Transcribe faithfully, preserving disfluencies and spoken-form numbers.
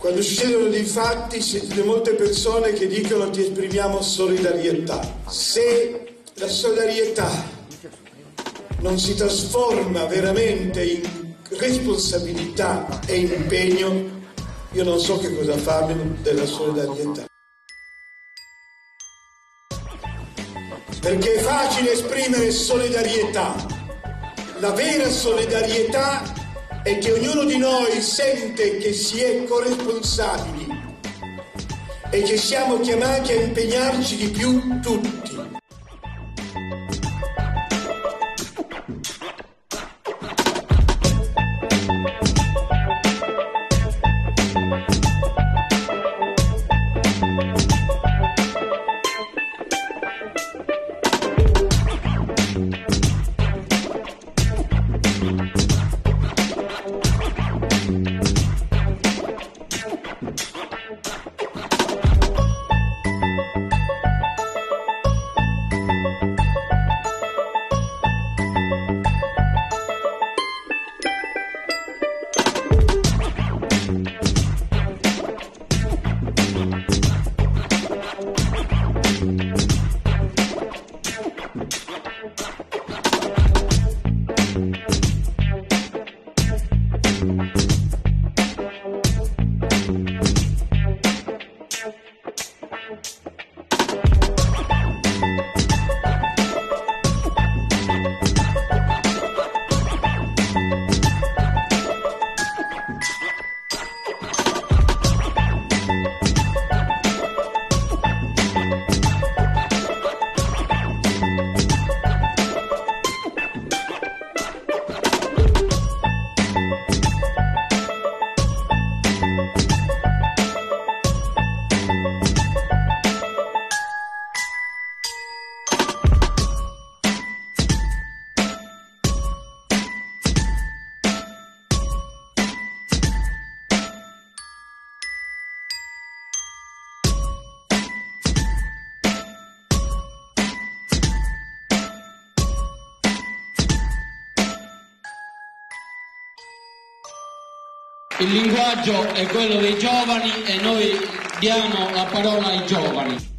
Quando succedono dei fatti sentite molte persone che dicono ti esprimiamo solidarietà. Se la solidarietà non si trasforma veramente in responsabilità e impegno, io non so che cosa farne della solidarietà. Perché è facile esprimere solidarietà. La vera solidarietà è che ognuno di noi sente che si è corresponsabili e che siamo chiamati a impegnarci di più tutti. Il linguaggio è quello dei giovani e noi diamo la parola ai giovani.